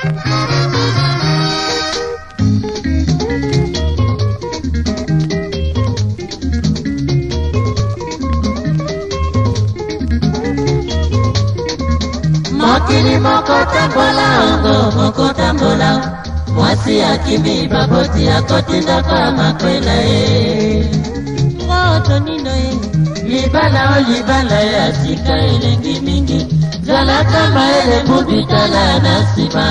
Mokili moko tambola ongo moko tambola mwasi akimi baboti akotinda kwa makwela Moto nino libala o libala ya sika elengi mingi zala kama ele bubitala na sima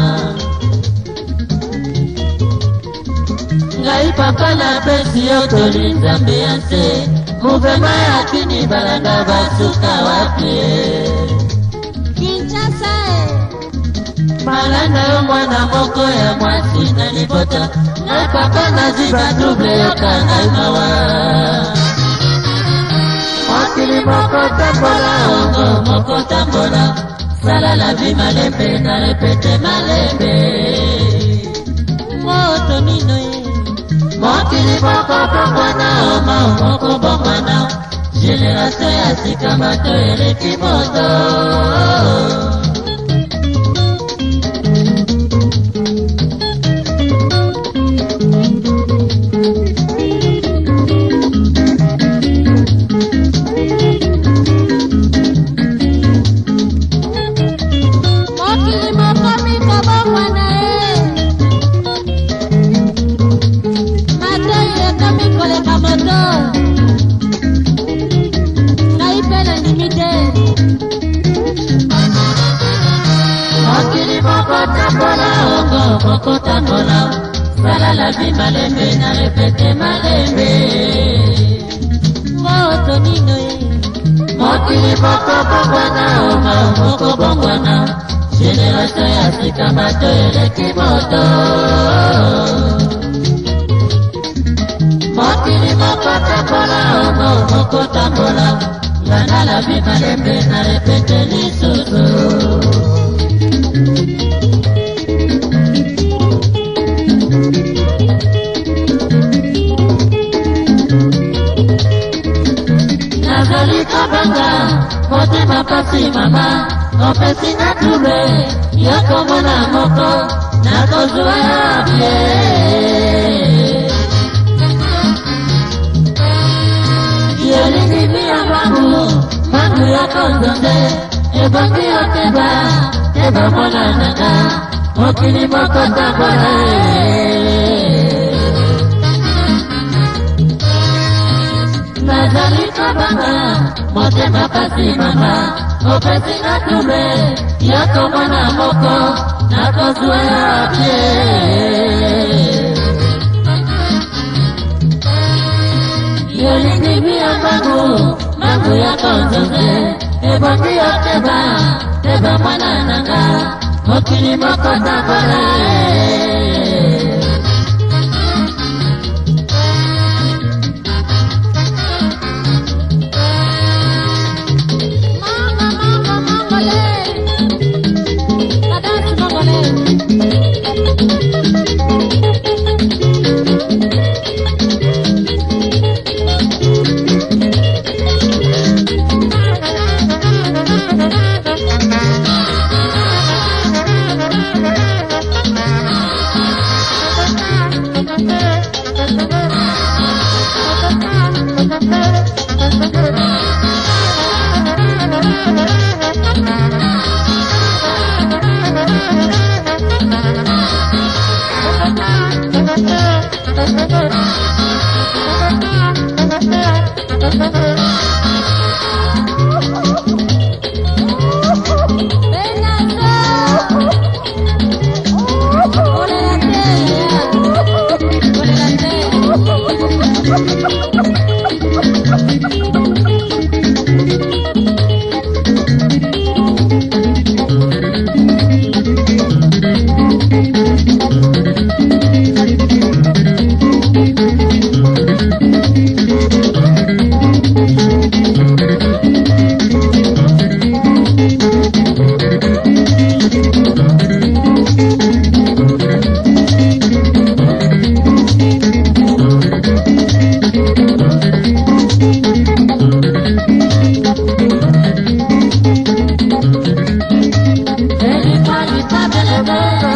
ngai papa na pesi yo tolinza mbeyanse muvema ya kini balanga basuka wapi Kinshasa malanda yo mwana moko ya mwasi na libota ngai papa na ziba double yoka ngai mawa mokili moko tambola ongo moko tambola sala la vie malembe na repete malembe Moto nino mokili moko bongwana oma moko bongwana generation ya sika bato eleki moto Mokili moko miko bongwana Mato yeka mikoleka moto Ngai pela limite mokili moko tambola ongo moko tambola sala la vie malembe na repete malembe Moto nino mokili moko bongwana oma moko bongwana generation ya sika bato eleki moto mokili moko tambola ongo moko tambola landa la vie malembe na repete lisusu nazali kobanga motema pasi mama opesi na double yokomona moko nakozwa ya bie yolingi bia mangu yokonzonde ebongi yoteba teba monananga mokili moko tambola nazali kobanga motema pasi mama opesi na double yokomona moko nakozwa ya bie yolingi bia mangu yokonzonde ebongi yoteba teba monananga mokili moko tambola bebe